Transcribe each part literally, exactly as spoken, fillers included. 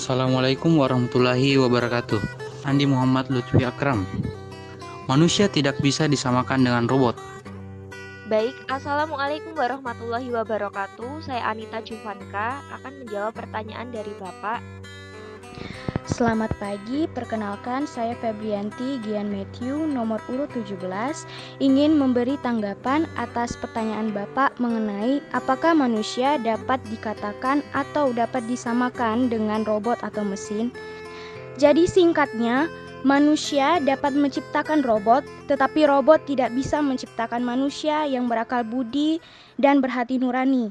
Assalamualaikum warahmatullahi wabarakatuh. Andi Muhammad Lutfi Akram. Manusia tidak bisa disamakan dengan robot. Baik, Assalamualaikum warahmatullahi wabarakatuh. Saya Anita Juvanka akan menjawab pertanyaan dari Bapak. Selamat pagi, perkenalkan saya Febrianti Gian Matthew, nomor urut tujuh belas, ingin memberi tanggapan atas pertanyaan Bapak mengenai apakah manusia dapat dikatakan atau dapat disamakan dengan robot atau mesin. Jadi singkatnya, manusia dapat menciptakan robot, tetapi robot tidak bisa menciptakan manusia yang berakal budi dan berhati nurani.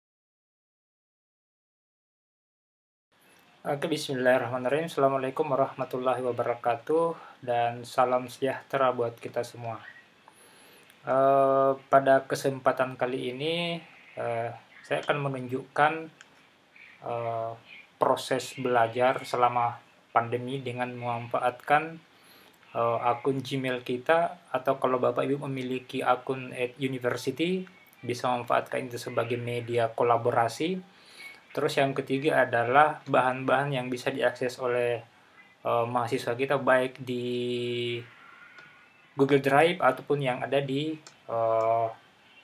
Oke, bismillahirrahmanirrahim. Assalamualaikum warahmatullahi wabarakatuh. Dan salam sejahtera buat kita semua. uh, Pada kesempatan kali ini uh, saya akan menunjukkan uh, proses belajar selama pandemi dengan memanfaatkan uh, akun Gmail kita, atau kalau Bapak Ibu memiliki akun at university, bisa memanfaatkan itu sebagai media kolaborasi. Terus yang ketiga adalah bahan-bahan yang bisa diakses oleh uh, mahasiswa kita, baik di Google Drive ataupun yang ada di uh,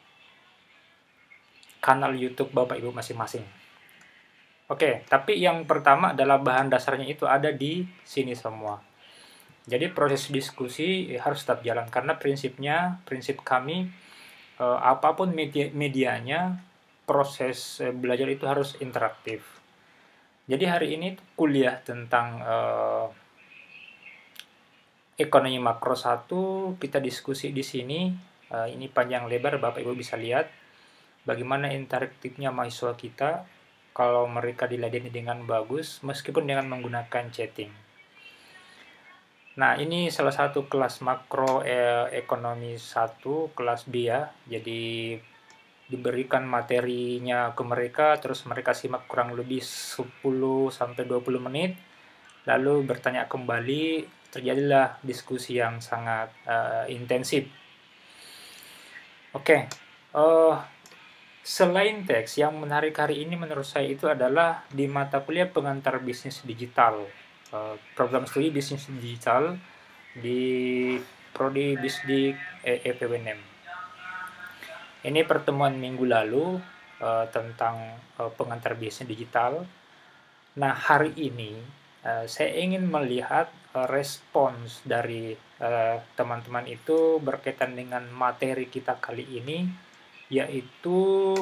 kanal YouTube Bapak Ibu masing-masing. Oke, tapi yang pertama adalah bahan dasarnya itu ada di sini semua. Jadi proses diskusi harus tetap jalan, karena prinsipnya, prinsip kami, uh, apapun media, medianya, proses belajar itu harus interaktif. Jadi hari ini kuliah tentang uh, ekonomi makro satu, kita diskusi di sini. Uh, ini panjang lebar, Bapak Ibu bisa lihat bagaimana interaktifnya mahasiswa kita kalau mereka diladeni dengan bagus, meskipun dengan menggunakan chatting. Nah, ini salah satu kelas makro eh, ekonomi satu, kelas B ya. Jadi diberikan materinya ke mereka, terus mereka simak kurang lebih sepuluh sampai dua puluh menit, lalu bertanya kembali, terjadilah diskusi yang sangat uh, intensif. Oke, okay. uh, selain teks, yang menarik hari ini menurut saya itu adalah di mata kuliah pengantar bisnis digital, uh, program studi bisnis digital di Prodi Bisdik E P W N M. Ini pertemuan minggu lalu uh, tentang uh, pengantar bisnis digital. Nah, hari ini uh, saya ingin melihat uh, respons dari teman-teman uh, itu berkaitan dengan materi kita kali ini, yaitu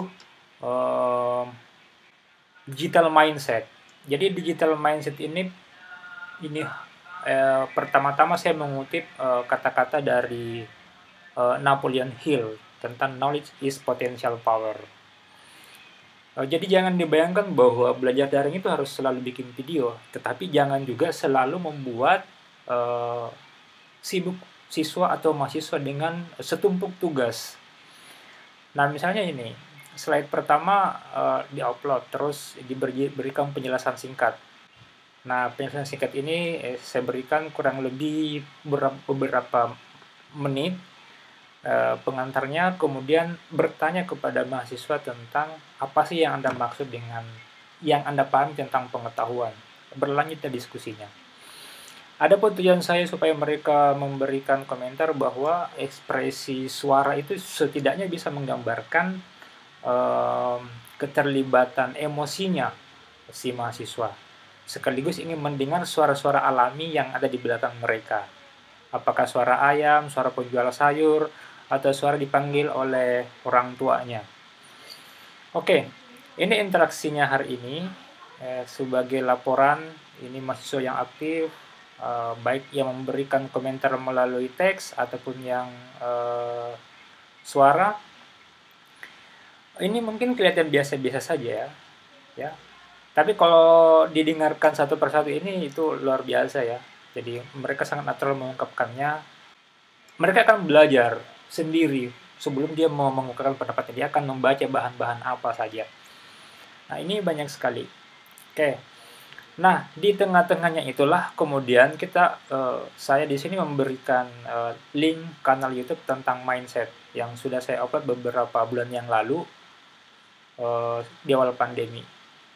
uh, digital mindset. Jadi digital mindset ini, ini uh, pertama-tama saya mengutip kata-kata uh, dari uh, Napoleon Hill tentang knowledge is potential power. Uh, jadi jangan dibayangkan bahwa belajar daring itu harus selalu bikin video, tetapi jangan juga selalu membuat uh, sibuk siswa atau mahasiswa dengan setumpuk tugas. Nah, misalnya ini, slide pertama uh, di-upload, terus diberikan penjelasan singkat. Nah, penjelasan singkat ini eh, saya berikan kurang lebih beberapa menit. Pengantarnya kemudian bertanya kepada mahasiswa tentang apa sih yang Anda maksud dengan yang Anda pahami tentang pengetahuan. Berlanjutnya diskusinya. Adapun tujuan saya supaya mereka memberikan komentar bahwa ekspresi suara itu setidaknya bisa menggambarkan um, keterlibatan emosinya si mahasiswa. Sekaligus ingin mendengar suara-suara alami yang ada di belakang mereka. Apakah suara ayam, suara penjual sayur, atau suara dipanggil oleh orang tuanya. Oke, ini interaksinya hari ini. Eh, sebagai laporan, ini mahasiswa yang aktif, eh, baik yang memberikan komentar melalui teks ataupun yang eh, suara. Ini mungkin kelihatan biasa-biasa saja ya. ya. Tapi kalau didengarkan satu persatu ini itu luar biasa ya. Jadi mereka sangat natural mengungkapkannya. Mereka akan belajar sendiri sebelum dia mau mengungkapkan pendapatnya. Dia akan membaca bahan-bahan apa saja. Nah, ini banyak sekali. Oke. Nah, di tengah-tengahnya itulah kemudian kita uh, saya di sini memberikan uh, link kanal YouTube tentang mindset yang sudah saya upload beberapa bulan yang lalu uh, di awal pandemi.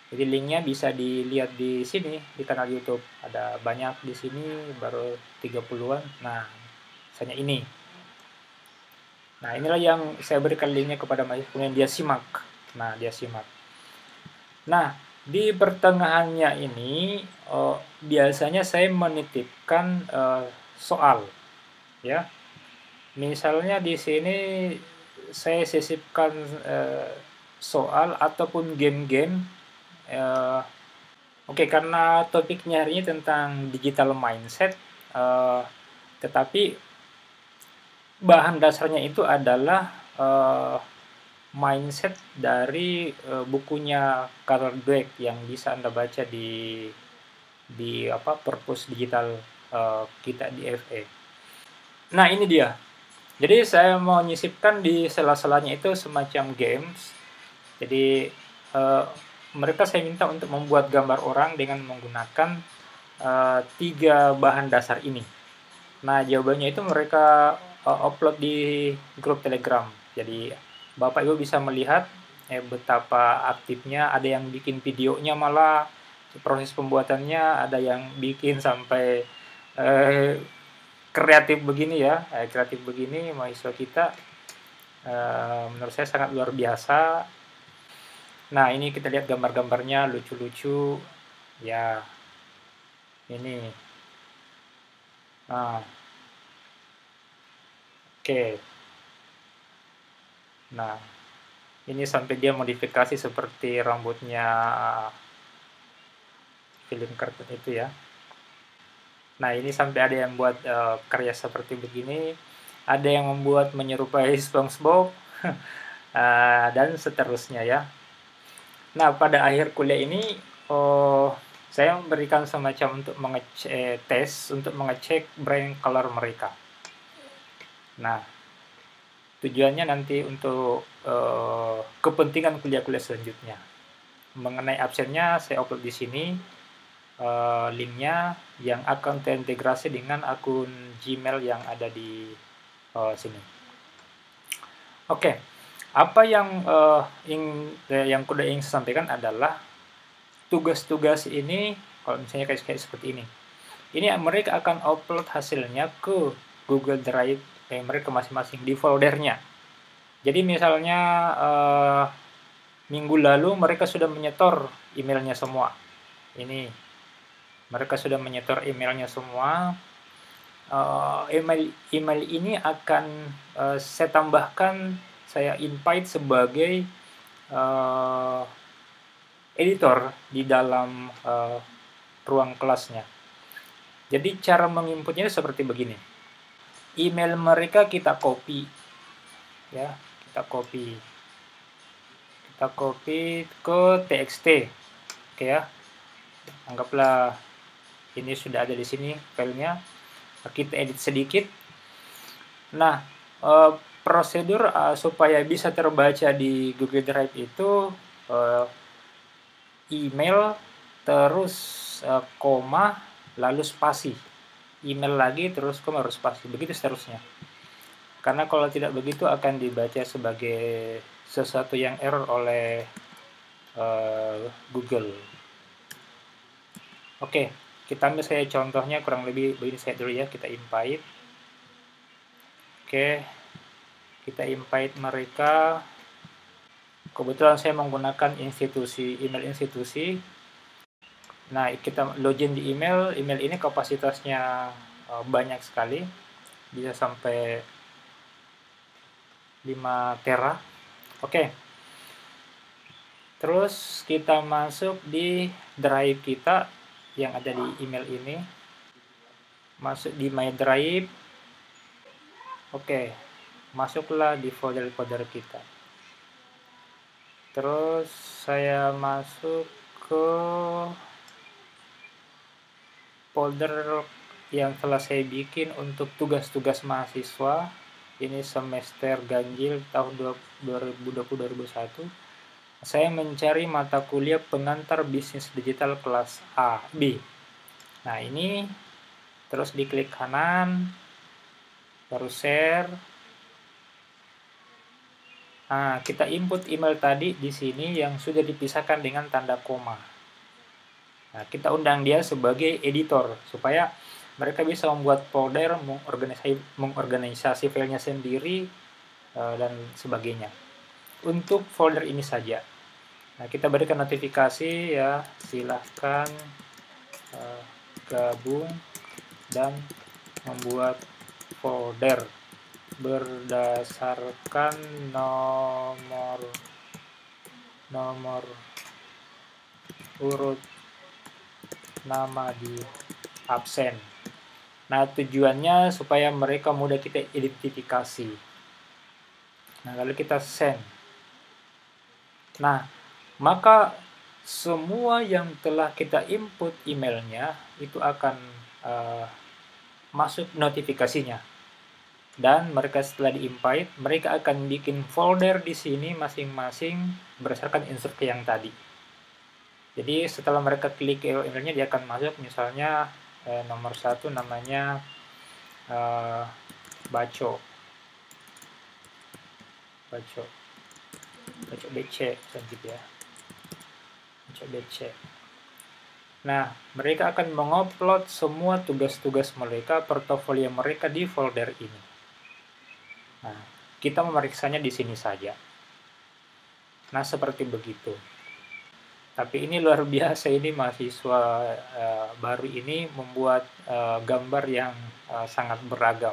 Jadi linknya bisa dilihat di sini di kanal YouTube. Ada banyak di sini, baru tiga puluhan. Nah, misalnya ini. Nah, inilah yang saya berikan linknya kepada mahasiswa, kemudian dia simak. Nah, dia simak. Nah, di pertengahannya ini eh, biasanya saya menitipkan eh, soal, ya. Misalnya di sini saya sisipkan eh, soal ataupun game-game. eh, Oke, karena topiknya hari ini tentang digital mindset, eh, tetapi bahan dasarnya itu adalah eh, mindset dari eh, bukunya Carol Dweck yang bisa Anda baca di di apa Purpose Digital eh, kita di F E. Nah, ini dia. Jadi saya mau nyisipkan di sela-selanya itu semacam games. Jadi eh, mereka saya minta untuk membuat gambar orang dengan menggunakan uh, tiga bahan dasar ini. Nah, jawabannya itu mereka uh, upload di grup Telegram. Jadi Bapak Ibu bisa melihat eh, betapa aktifnya. Ada yang bikin videonya malah proses pembuatannya, ada yang bikin sampai eh, kreatif begini ya, eh, kreatif begini mahasiswa kita. Eh, menurut saya sangat luar biasa. Nah, ini kita lihat gambar-gambarnya lucu-lucu. Ya, ini. Nah, oke. Nah, ini sampai dia modifikasi seperti rambutnya film kartun itu ya. Nah, ini sampai ada yang buat uh, karya seperti begini. Ada yang membuat menyerupai SpongeBob. uh, dan seterusnya ya. Nah, pada akhir kuliah ini oh, saya memberikan semacam untuk mengecek eh, tes untuk mengecek brain color mereka. Nah, tujuannya nanti untuk eh, kepentingan kuliah-kuliah selanjutnya. Mengenai absennya saya upload di sini eh, linknya yang akan terintegrasi dengan akun Gmail yang ada di eh, sini. Oke. Okay. Apa yang uh, ing, eh, yang kuda ingin saya sampaikan adalah tugas-tugas ini, kalau misalnya kayak, kayak seperti ini, ini mereka akan upload hasilnya ke Google Drive eh, mereka masing-masing di foldernya. Jadi misalnya uh, minggu lalu mereka sudah menyetor emailnya semua. Ini mereka sudah menyetor emailnya semua. Uh, email email ini akan uh, saya tambahkan, saya invite sebagai uh, editor di dalam uh, ruang kelasnya. Jadi cara menginputnya seperti begini. Email mereka kita copy, ya, kita copy, kita copy ke T X T, oke ya. Anggaplah ini sudah ada di sini filenya. Kita edit sedikit. Nah, uh, prosedur uh, supaya bisa terbaca di Google Drive itu uh, email terus uh, koma lalu spasi, email lagi terus koma terus spasi, begitu seterusnya. Karena kalau tidak begitu akan dibaca sebagai sesuatu yang error oleh uh, Google. Oke, kita ambil saya contohnya kurang lebih begini saya dulu ya, kita invite. Oke. Kita invite mereka. Kebetulan saya menggunakan institusi, email institusi. Nah, kita login di email. Email ini kapasitasnya uh, banyak sekali. Bisa sampai lima tera. Oke. Terus kita masuk di drive kita yang ada di email ini. Masuk di My Drive. Oke. Masuklah di folder-folder kita. Terus saya masuk ke folder yang telah saya bikin untuk tugas-tugas mahasiswa. Ini semester ganjil tahun dua ribu dua puluh dua ribu dua puluh satu. Saya mencari mata kuliah pengantar bisnis digital kelas A, B. Nah, ini terus diklik kanan, baru share. Nah, kita input email tadi di sini yang sudah dipisahkan dengan tanda koma. Nah, kita undang dia sebagai editor supaya mereka bisa membuat folder, mengorganisasi, mengorganisasi filenya sendiri, uh, dan sebagainya. Untuk folder ini saja. Nah, kita berikan notifikasi ya, silahkan uh, gabung dan membuat folder berdasarkan nomor nomor urut nama di absen. Nah, tujuannya supaya mereka mudah kita identifikasi. Nah, lalu kita send. Nah, maka semua yang telah kita input emailnya itu akan uh, masuk notifikasinya. Dan mereka setelah di-invite, mereka akan bikin folder di sini masing-masing berdasarkan instruksi yang tadi. Jadi setelah mereka klik emailnya, dia akan masuk, misalnya eh, nomor satu namanya eh, Baco. Baco. Baco B C, gitu ya. Baco B C. Nah, mereka akan mengupload semua tugas-tugas mereka, portofolio mereka di folder ini. Nah, kita memeriksanya di sini saja. Nah, seperti begitu. Tapi ini luar biasa, ini mahasiswa uh, baru ini membuat uh, gambar yang uh, sangat beragam.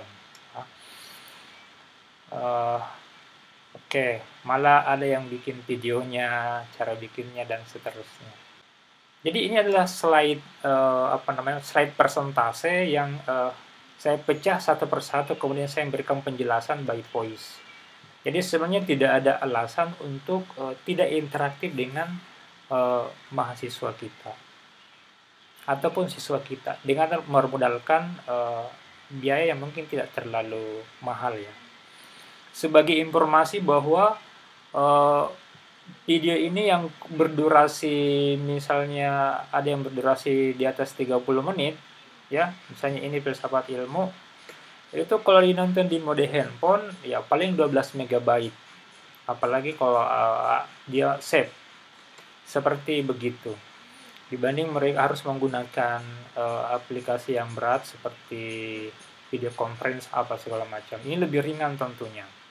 Uh, Oke, okay. Malah ada yang bikin videonya, cara bikinnya, dan seterusnya. Jadi ini adalah slide uh, apa namanya slide persentase yang uh, saya pecah satu persatu, kemudian saya memberikan penjelasan by voice. Jadi sebenarnya tidak ada alasan untuk uh, tidak interaktif dengan uh, mahasiswa kita ataupun siswa kita dengan memodalkan uh, biaya yang mungkin tidak terlalu mahal ya. Sebagai informasi bahwa uh, video ini yang berdurasi, misalnya ada yang berdurasi di atas tiga puluh menit, ya, misalnya ini filsafat ilmu, itu kalau dinonton di mode handphone ya paling dua belas megabyte, apalagi kalau uh, dia save seperti begitu, dibanding mereka harus menggunakan uh, aplikasi yang berat seperti video conference apa segala macam. Ini lebih ringan tentunya.